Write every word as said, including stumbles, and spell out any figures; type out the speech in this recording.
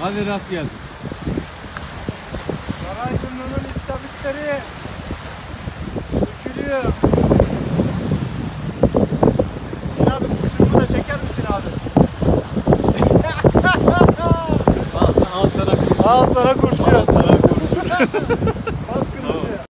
Hadi rast gelsin. Karaydınlı'nın istavritleri dökülüyor. Hüseyin abi kuşumu da çeker misin abi? Al, al sana kurşun. Al sana kurşun. Al sana kurşun.